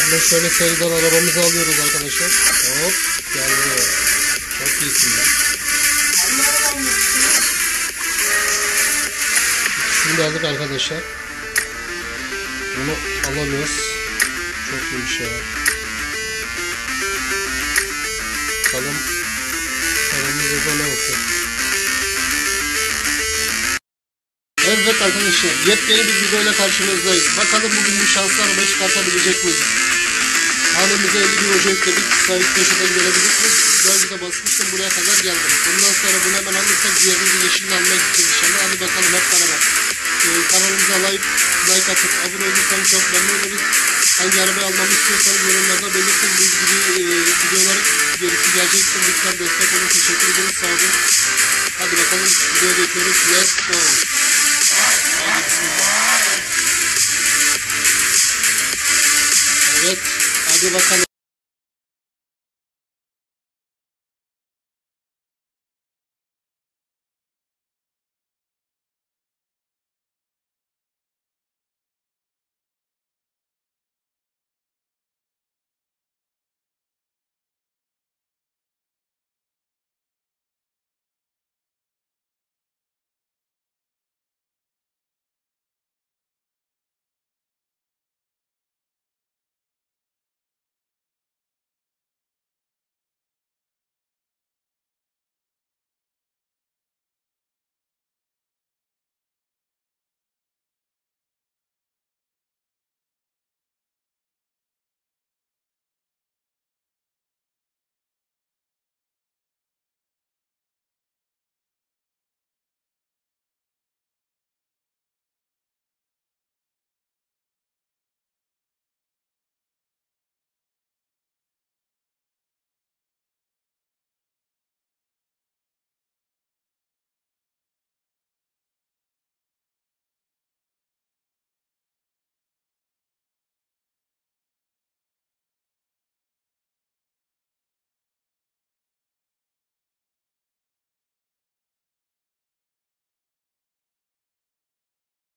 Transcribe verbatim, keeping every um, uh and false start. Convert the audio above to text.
Şimdi şöyle seriden arabamızı alıyoruz arkadaşlar. Hop geldi. Çok iyisin ya. Şimdi aldık arkadaşlar. Bunu alamıyoruz. Çok iyiymiş ya. Bakalım. Paramızda ne olsun. Evet arkadaşlar, yepyeni bir videoyla karşınızdayız. Bakalım bugün bu şanslar beş katabilecek miyiz? Hanemize elli bin hoca yükledik. Sahip köşeden görebilirsiniz. Güzel bir de basmıştım, buraya kadar geldim. Bundan sonra bunu hemen alırsak diğerini de yeşille almaya gideceğiz inşallah. Hadi bakalım hep beraber. Ee, kanalımıza like, like atıp abone olursanız çok memnun oluruz. Hangi arabayı almamı istiyorsanız yorumlarda belirtin. Bu gibi e, videolar gerisi gelecektir. Lütfen destek olun. Teşekkür ederiz. Sağ olun. Hadi bakalım videoya geçiyoruz. Let's go. Evet, hadi bakalım.